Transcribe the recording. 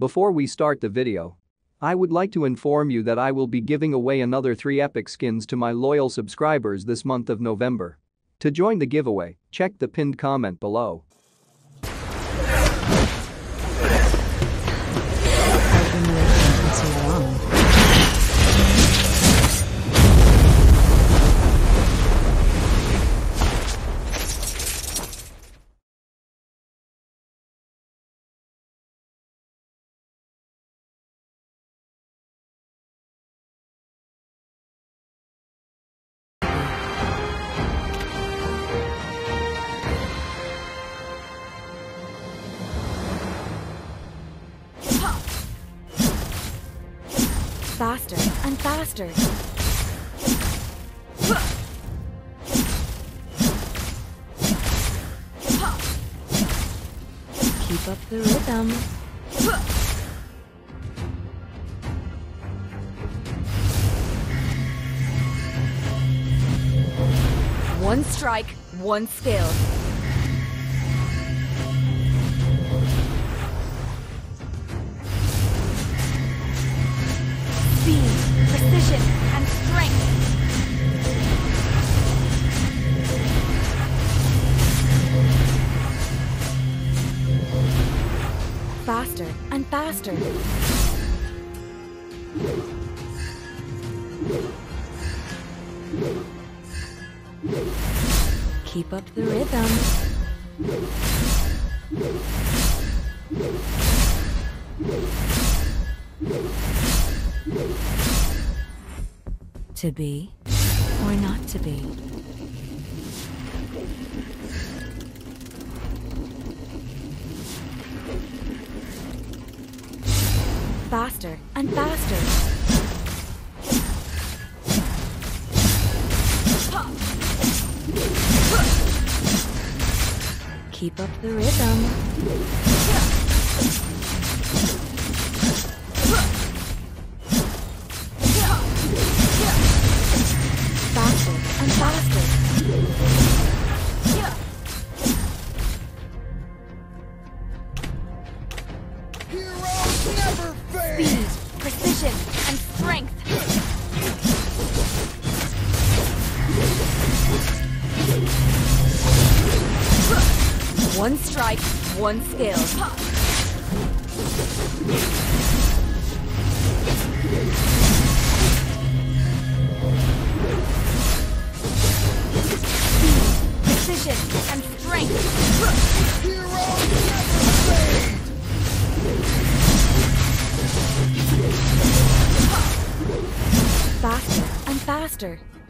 Before we start the video, I would like to inform you that I will be giving away another 3 epic skins to my loyal subscribers this month of November. To join the giveaway, check the pinned comment below. Faster and faster. Keep up the rhythm. One strike, one skill. Speed, precision, and strength. Faster and faster. Keep up the rhythm. To be or not to be. Faster and faster. Keep up the rhythm. Faster and faster. Heroes never fade! Speed, precision, and strength. One strike, one skill. Precision and strength. Heroes never fade! Faster and faster.